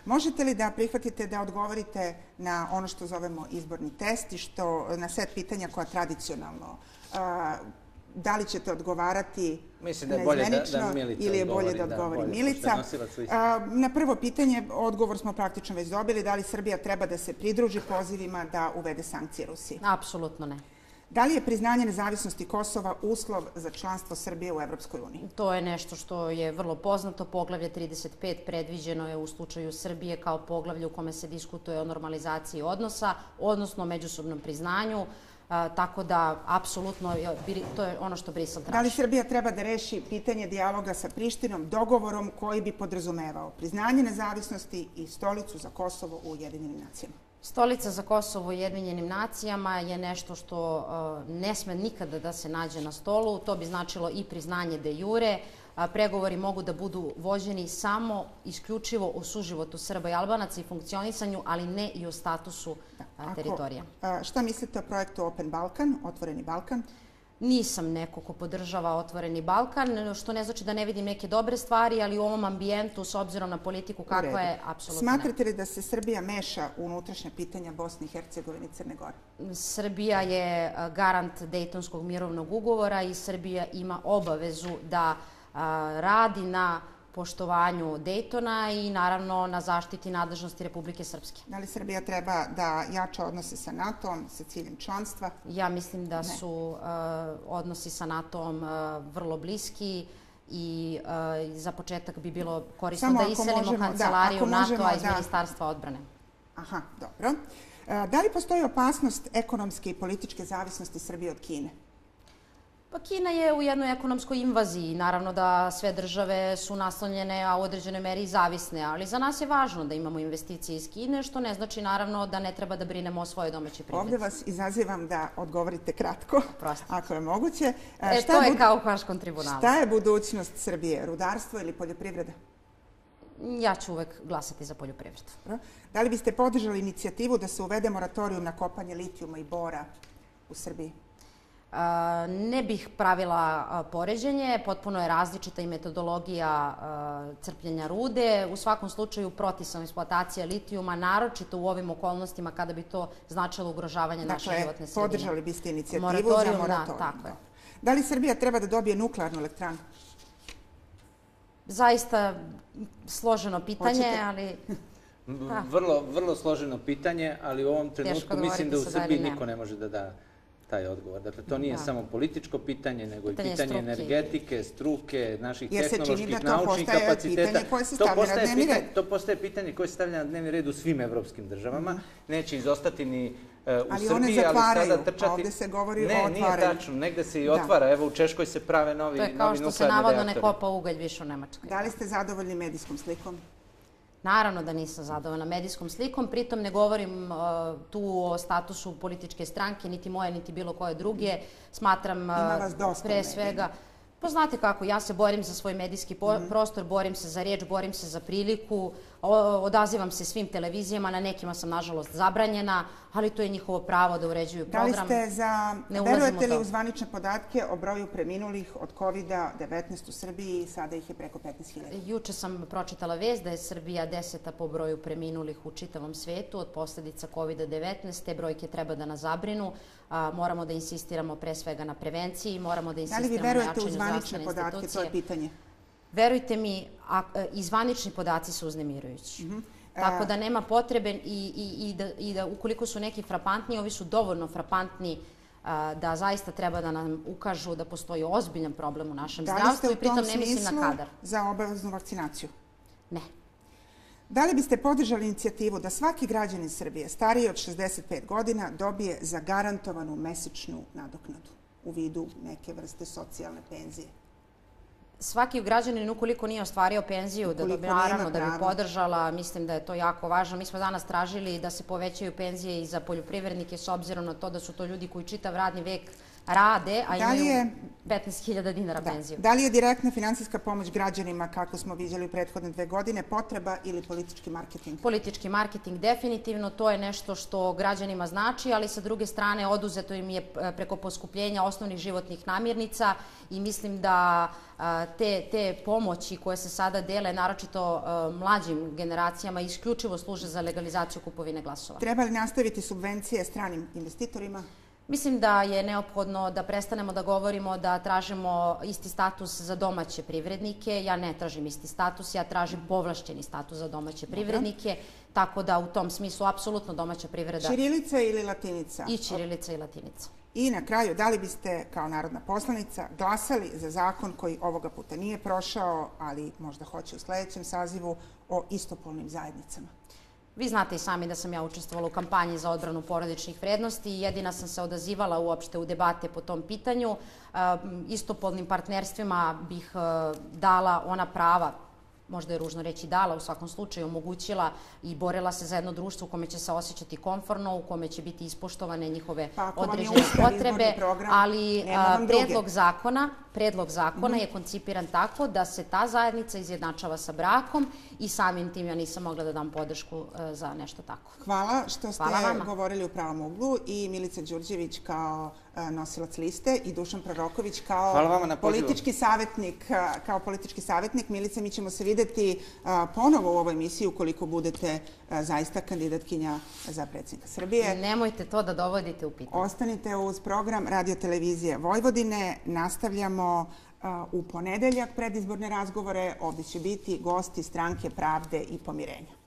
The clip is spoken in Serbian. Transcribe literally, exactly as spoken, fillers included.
Možete li da prihvatite da odgovorite na ono što zovemo izborni test i što na set pitanja koja tradicionalno, da li ćete odgovarati neizmenično ili je bolje da odgovori Milica? Na prvo pitanje odgovor smo praktično već dobili. Da li Srbija treba da se pridruži pozivima da uvede sankcije Rusiji? Apsolutno ne. Da li je priznanje nezavisnosti Kosova uslov za članstvo Srbije u Evropskoj uniji? To je nešto što je vrlo poznato. Poglavlje trideset pet predviđeno je u slučaju Srbije kao poglavlje u kome se diskutuje o normalizaciji odnosa, odnosno o međusobnom priznanju. Tako da, apsolutno, to je ono što Brisel traži. Da li Srbija treba da reši pitanje dijaloga sa Prištinom dogovorom koji bi podrazumevao priznanje nezavisnosti i stolicu za Kosovo u Ujedinjenim nacijama? Stolica za Kosovo u Ujedinjenim nacijama je nešto što ne sme nikada da se nađe na stolu. To bi značilo i priznanje de jure. Pregovori mogu da budu vođeni samo isključivo o suživotu Srba i Albanaca i funkcionisanju, ali ne i o statusu teritorija. Šta mislite o projektu Open Balkan, Otvoreni Balkan? Nisam neko ko podržava Otvoreni Balkan, što ne znači da ne vidim neke dobre stvari, ali u ovom ambijentu, s obzirom na politiku kakva je, apsolutno ne. Smatrate li da se Srbija meša u unutrašnja pitanja Bosne i Hercegovine i Crne Gore? Srbija je garant Dejtonskog mirovnog ugovora i Srbija ima obavezu da radi na poštovanju Dejtona i naravno na zaštiti nadležnosti Republike Srpske. Da li Srbija treba da jača odnose sa NATO-om sa ciljem članstva? Ja mislim da su odnosi sa NATO-om vrlo bliski i za početak bi bilo korisno da iselimo kancelariju NATO-a iz Ministarstva odbrane. Aha, dobro. Da li postoji opasnost ekonomske i političke zavisnosti Srbije od Kine? Pa Kina je u jednoj ekonomskoj invaziji. Naravno da sve države su naslonjene, a u određenoj meri i zavisne. Ali za nas je važno da imamo investicije iz Kine, što ne znači naravno da ne treba da brinemo o svojoj domaćoj privredi. Ovdje vas izazivam da odgovorite kratko, ako je moguće. E, to je kao u Haškom tribunalu. Šta je budućnost Srbije? Rudarstvo ili poljoprivreda? Ja ću uvek glasati za poljoprivredu. Da li biste podržali inicijativu da se uvede moratorijum na kopanje litijuma i bora u Srbiji? Ne bih pravila poređenje, potpuno je različita i metodologija crpljenja rude. U svakom slučaju protiv sam eksploatacije litijuma, naročito u ovim okolnostima kada bi to značilo ugrožavanje naše životne sredine. Dakle, podržali biste inicijativu za moratorijum. Tako je. Da li Srbija treba da dobije nuklearnu elektranu? Zaista složeno pitanje, ali... Vrlo složeno pitanje, ali u ovom trenutku mislim da u Srbiji niko ne može da da taj odgovor. Dakle, to nije samo političko pitanje, nego i pitanje energetike, struke, naših tehnoloških, naučnih kapaciteta. To postaje pitanje koje se stavlja na dnevni red u svim evropskim državama. Neće izostati ni u Srbiji, ali sada trčati... A ovdje se govori o otvaranju. Ne, nije tačno. Negde se i otvara. Evo, u Češkoj se prave novi nuklearni reaktori. To je kao što se navodno ne kopa ugalj više u Nemačkoj. Da li ste zadovoljni medijskom slikom? Naravno da nisam zadovoljna medijskom slikom, pritom ne govorim tu o statusu političke stranke, niti moje, niti bilo koje druge. Smatram pre svega... Pa znate kako, ja se borim za svoj medijski prostor, borim se za riječ, borim se za priliku, odazivam se svim televizijama, na nekima sam nažalost zabranjena, ali to je njihovo pravo da uređuju program. Da li ste za, verujete li u zvanične podatke o broju preminulih od kovid devetnaest u Srbiji i sada ih je preko petnaest hiljada? Juče sam pročitala vest da je Srbija deseta po broju preminulih u čitavom svetu od posljedica kovid devetnaest. Te brojke treba da nas zabrinu. Moramo da insistiramo pre svega na prevenciji, moramo da insistiramo na jačanju zdravstvene institucije. Da li vi verujete u zvanične podatke? To je pitanje. Verujte mi, i zvanični podaci su uznemirujući. Tako da nema potrebe i da ukoliko su neki frapantni, ovi su dovoljno frapantni da zaista treba da nam ukažu da postoji ozbiljan problem u našem zdravstvu i pritom ne mislim na kadar. Da li ste u tom smislu za obaveznu vakcinaciju? Ne. Da li biste podržali inicijativu da svaki građanin Srbije stariji od šezdeset pet godina dobije zagarantovanu mesečnu nadoknadu u vidu neke vrste socijalne penzije? Svaki građanin, ukoliko nije ostvario penziju, da bi naravno da bi podržala, mislim da je to jako važno. Mi smo danas tražili da se povećaju penzije i za poljoprivrednike s obzirom na to da su to ljudi koji čitav radni vek rade, a imaju petnaest hiljada dinara penziju. Da li je direktna finansijska pomoć građanima, kako smo vidjeli u prethodne dve godine, potreba ili politički marketing? Politički marketing definitivno, to je nešto što građanima znači, ali sa druge strane oduzeto im je preko poskupljenja osnovnih životnih namirnica i mislim da te pomoći koje se sada dele, naročito mlađim generacijama, isključivo služe za legalizaciju kupovine glasova. Treba li nastaviti subvencije stranim investitorima? Mislim da je neophodno da prestanemo da govorimo da tražimo isti status za domaće privrednike. Ja ne tražim isti status, ja tražim povlašćeni status za domaće privrednike, tako da u tom smislu apsolutno domaća privreda... Ćirilica ili latinica? I ćirilica i latinica. I na kraju, da li biste kao narodna poslanica glasali za zakon koji ovoga puta nije prošao, ali možda hoće u sljedećem sazivu, o istopolnim zajednicama? Vi znate i sami da sam ja učestvovala u kampanji za odbranu porodičnih vrednosti i jedina sam se odazivala uopšte u debate po tom pitanju. Istopolnim partnerstvima bih dala ona prava, možda je ružno reći dala, u svakom slučaju omogućila i borila se za jedno društvo u kome će se osjećati komforno, u kome će biti ispoštovane njihove određene potrebe, ali predlog zakona Predlog zakona je koncipiran tako da se ta zajednica izjednačava sa brakom i samim tim ja nisam mogla da dam podršku za nešto tako. Hvala što ste govorili u pravom uglu i Milica Đurđević kao nosilac liste i Dušan Proroković kao politički savjetnik. Kao politički savjetnik, Milica, mi ćemo se videti ponovo u ovoj emisiji ukoliko budete zaista kandidatkinja za predsjednika Srbije. Nemojte to da dovodite u pitanje. Ostanite uz program Radio televizije Vojvodine. Nastavljamo u ponedeljak predizborne razgovore. Ovdje će biti gosti Stranke pravde i pomirenja.